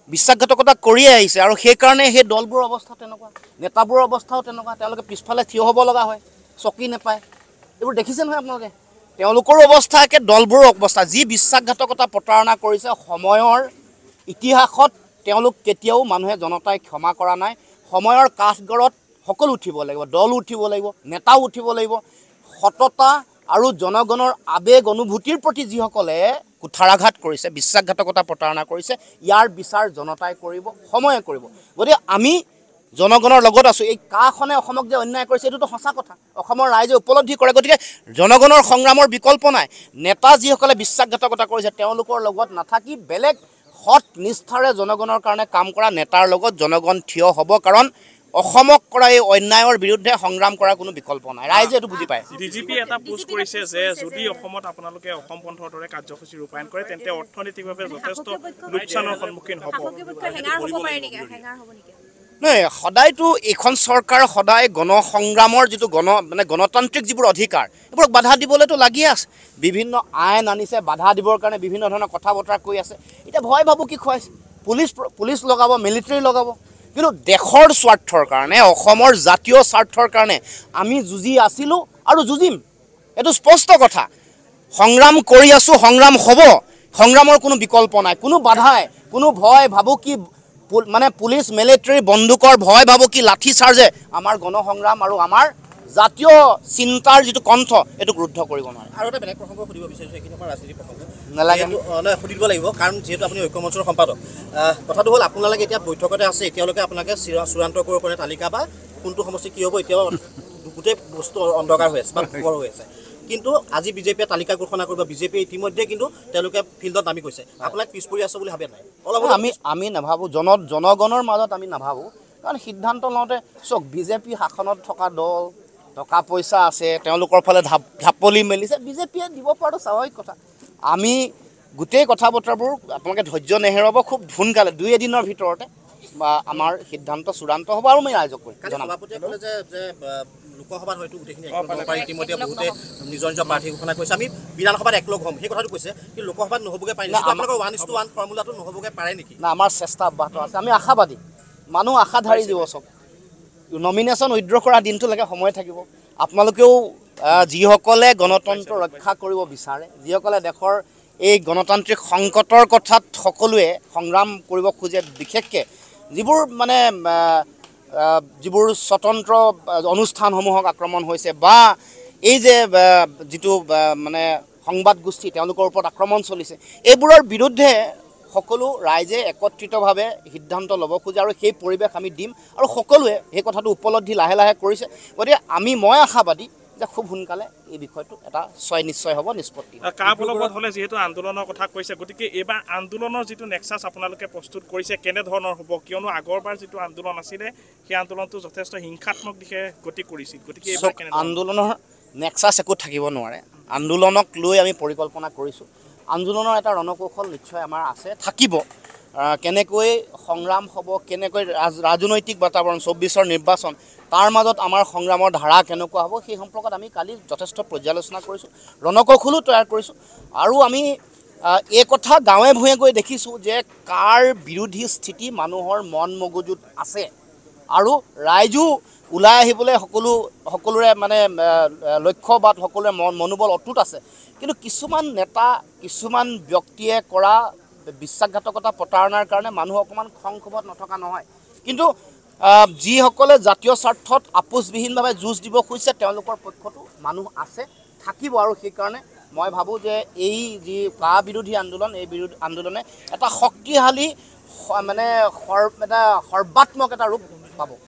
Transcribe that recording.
বিশ্বাসঘাতকতা কৰিয়ে আহিছে আৰু সেইকাৰণে সেই দলবোৰৰ অৱস্থা তেনেকুৱা, নেতাবোৰৰ অৱস্থাও তেনেকুৱা। তেওঁলোকে পিছফালে থিয় হ'ব লগা হয়, চকী নেপায়। এইবোৰ দেখিছে নহয় আপোনালোকে। তেওঁলোকৰো অৱস্থা একে, দলবোৰৰ অৱস্থা। যি বিশ্বাসঘাতকতা প্ৰতাৰণা কৰিছে, সময়ৰ ইতিহাসত তেওঁলোক কেতিয়াও মানুহে জনতাই ক্ষমা কৰা নাই। সময়ৰ কাঠগড়ত সকলো উঠিব লাগিব, দল উঠিব লাগিব, নেতাও উঠিব লাগিব। সততা আৰু জনগণৰ আৱেগ অনুভূতিৰ প্ৰতি যিসকলে কুঠাৰাঘাত কৰিছে, বিশ্বাসঘাতকতা প্ৰতাৰণা কৰিছে, ইয়াৰ বিচাৰ জনতাই কৰিব, সময়ে কৰিব। গতিকে আমি জনগণৰ লগত আছোঁ। এই কাখনে অসমক যে অন্যায় কৰিছে, এইটোতো সঁচা কথা, অসমৰ ৰাইজে উপলব্ধি কৰে। গতিকে জনগণৰ সংগ্ৰামৰ বিকল্প নাই। নেতা যিসকলে বিশ্বাসঘাতকতা কৰিছে, তেওঁলোকৰ লগত নাথাকি বেলেগ সৎ নিষ্ঠাৰে জনগণৰ কাৰণে কাম কৰা নেতাৰ লগত জনগণ থিয় হ'ব। কাৰণ অসমক কৰা এই অন্যায়ৰ বিৰুদ্ধে সংগ্ৰাম কৰাৰ কোনো বিকল্প নাই। ৰাইজে এইটো বুজি পায়। ডিজিপি এটা পোষ্ট কৰিছে যে যদি অসমত আপোনালোকে অসম পন্থৰ দৰে কাৰ্যসূচী ৰূপায়ণ কৰে, তেন্তে অৰ্থনৈতিকভাৱে যথেষ্ট লোকচানৰ সন্মুখীন হ'ব। নহয়, সদায়তো এইখন চৰকাৰ সদায় গণসংগ্ৰামৰ যিটো গণতান্ত্ৰিক যিবোৰ অধিকাৰ, এইবোৰক বাধা দিবলৈতো লাগিয়ে আছে। বিভিন্ন আইন আনিছে বাধা দিবৰ কাৰণে, বিভিন্ন ধৰণৰ কথা বতৰা কৈ আছে। এতিয়া ভয় ভাবুকি খুৱাইছে, পুলিচ লগাব, মিলিটাৰী লগাব। কিন্তু দেশৰ স্বাৰ্থৰ কাৰণে, অসমৰ জাতীয় স্বাৰ্থৰ কাৰণে আমি যুঁজি আছিলোঁ আৰু যুঁজিম। এইটো স্পষ্ট কথা। সংগ্ৰাম কৰি আছোঁ, সংগ্ৰাম হ'ব। সংগ্ৰামৰ কোনো বিকল্প নাই, কোনো বাধাই, কোনো ভয় ভাবুকি পুলিচ মিলিটাৰী বন্দুকৰ ভয় ভাবুকি লাঠি চাৰ্জে আমাৰ গণসংগ্ৰাম আৰু আমাৰ জাতীয় চিন্তাৰ যিটো কণ্ঠ, এইটোক ৰুদ্ধ কৰিব নোৱাৰে। আৰু এটা বেলেগ প্ৰসংগ সুধিব বিচাৰিছোঁ, এইখিনি পৰা ৰাজনীতি প্ৰসংগ নালাগে, সুধিব লাগিব। কাৰণ যিহেতু আপুনি ঐক্যমঞ্চৰ সম্পাদক, কথাটো হ'ল আপোনালোকে এতিয়া বৈঠকতে আছে, এতিয়ালৈকে আপোনালোকে চূড়ান্ত কৰিব পৰা তালিকা বা কোনটো সমষ্টি কি হ'ব, এতিয়াও গোটেই বস্তু অন্ধকাৰ হৈ আছে বা পোহৰ হৈ আছে। কিন্তু আজি বিজেপিয়ে তালিকা ঘোষণা কৰিব, বিজেপিয়ে ইতিমধ্যে কিন্তু তেওঁলোকে ফিল্ডত নামি গৈছে। আপোনাক পিছ পৰি আছে বুলি ভাবে নাই? অলপ আমি নাভাবোঁ, জনগণৰ মাজত আমি নাভাবোঁ। কাৰণ সিদ্ধান্ত লওঁতে চাওক, বিজেপি শাসনত থকা দল, টকা পইচা আছে, তেওঁলোকৰ ফালে ঢাপলি মেলিছে, বিজেপিয়ে দিব পৰাটো স্বাভাৱিক কথা। আমি গোটেই কথা বতৰাবোৰ আপোনালোকে ধৈৰ্য নেহেৰুৱাব, খুব সোনকালে 2 এদিনৰ ভিতৰতে বা আমাৰ সিদ্ধান্ত চূড়ান্ত হ'ব আৰু আমি ৰাইজক জনাম। সভাপতিয়ে ক'লে যে লোকসভাত হয়তো গোটেইখিনি ইতিমধ্যে বহুতে নিজৰ নিজৰ প্ৰাৰ্থী ঘোষণা কৰিছে, আমি বিধানসভাত একলগ হ'ম, সেই কথাটো কৈছে। কিন্তু লোকসভাত নহ'বগৈ পাৰে নেকি? আপোনালোকৰ 1:1 ফৰ্মুলাটো নহ'বগৈ পাৰে নেকি? না, আমাৰ চেষ্টা অব্যাহত আছে। আমি আশাবাদী, মানুহ আশাধাৰী দিব। চব নমিনেশ্যন উইথড্ৰ কৰা দিনটোলৈকে সময় থাকিব। আপোনালোকেও যিসকলে গণতন্ত্ৰ ৰক্ষা কৰিব বিচাৰে, যিসকলে দেশৰ এই গণতান্ত্ৰিক সংকটৰ কথাত সকলোৱে সংগ্ৰাম কৰিব খোজে, বিশেষকৈ যিবোৰ স্বতন্ত্ৰ অনুষ্ঠানসমূহক আক্ৰমণ হৈছে বা এই যে যিটো সংবাদ গোষ্ঠী, তেওঁলোকৰ ওপৰত আক্ৰমণ চলিছে, এইবোৰৰ বিৰুদ্ধে সকলো ৰাইজে একত্ৰিতভাৱে সিদ্ধান্ত ল'ব খোজে আৰু সেই পৰিৱেশ আমি দিম। আৰু সকলোৱে সেই কথাটো উপলব্ধি লাহে লাহে কৰিছে। গতিকে মই আশাবাদী যে খুব সোনকালে এই বিষয়টো এটা নিশ্চয় হ'ব নিষ্পত্তি। কাবলবৎ হ'লে যিহেতু আন্দোলনৰ কথা কৈছে, গতিকে এইবাৰ আন্দোলনৰ যিটো নেক্সাছ আপোনালোকে প্ৰস্তুত কৰিছে, কেনেধৰণৰ হ'ব? কিয়নো আগৰবাৰ যিটো আন্দোলন আছিলে, সেই আন্দোলনটো যথেষ্ট হিংসাত্মক দিশে গতি কৰিছিল। গতিকে আন্দোলনৰ নেক্সাছ একো থাকিব নোৱাৰে। আন্দোলনক লৈ আমি পৰিকল্পনা কৰিছোঁ। আন্দোলনৰ এটা ৰণকৌশল নিশ্চয় আমাৰ আছে, থাকিব। কেনেকৈ সংগ্ৰাম হ'ব, কেনেকৈ ৰাজনৈতিক বাতাবৰণ, 24ৰ নিৰ্বাচন, তাৰ মাজত আমাৰ সংগ্ৰামৰ ধাৰা কেনেকুৱা হ'ব, সেই সম্পৰ্কত আমি কালি যথেষ্ট পৰ্যালোচনা কৰিছোঁ, ৰণকৌশলো তৈয়াৰ কৰিছোঁ। আৰু আমি এই কথা গাঁৱে ভূঞে গৈ দেখিছোঁ যে কাৰ বিৰোধী স্থিতি মানুহৰ মন মগজুত আছে। আৰু ৰাইজো ওলাই আহিবলৈ সকলোৰে লক্ষ্যবাদ, সকলোৰে মনোবল অটুট আছে। কিন্তু কিছুমান নেতা, কিছুমান ব্যক্তিয়ে কৰা বিশ্বাসঘাতকতা প্ৰতাৰণাৰ কাৰণে মানুহ অকণমান খং ক্ষোভত নথকা নহয়। কিন্তু যিসকলে জাতীয় স্বাৰ্থত আপোচবিহীনভাৱে যুঁজ দিব খুজিছে, তেওঁলোকৰ পক্ষতো মানুহ আছে, থাকিব। আৰু সেইকাৰণে মই ভাবোঁ যে এই যি কা বিৰোধী আন্দোলন, এই আন্দোলনে এটা শক্তিশালী সৰ্বাত্মক এটা ৰূপ পাব।